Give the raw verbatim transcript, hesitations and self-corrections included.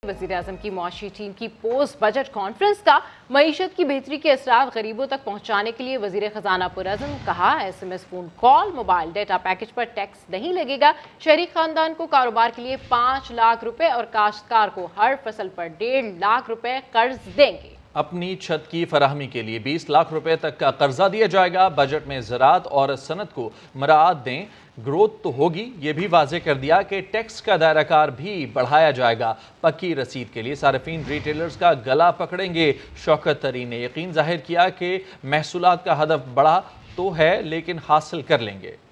वज़ीर-ए-आज़म की मुआशी टीम की पोस्ट बजट कॉन्फ्रेंस का मईशत की बेहतरी के असरात गरीबों तक पहुँचाने के लिए वज़ीर ख़जाना पुरअज़म कहा। S M S phone call mobile data package पर टैक्स नहीं लगेगा। शहरी खानदान को कारोबार के लिए पाँच लाख रुपए और काश्तकार को हर फसल पर डेढ़ लाख रुपए कर्ज देंगे। अपनी छत की फराहमी के लिए बीस लाख रुपए तक का कर्जा दिया जाएगा। बजट में ज़राअत और सनत को मराअत दें। ग्रोथ तो होगी, ये भी वाज़ेह कर दिया कि टैक्स का दायराकार भी बढ़ाया जाएगा। पक्की रसीद के लिए सार्फिन रिटेलर्स का गला पकड़ेंगे। शौकत तरीन ने यकीन जाहिर किया कि महसूलात का हदफ बढ़ा तो है लेकिन हासिल कर लेंगे।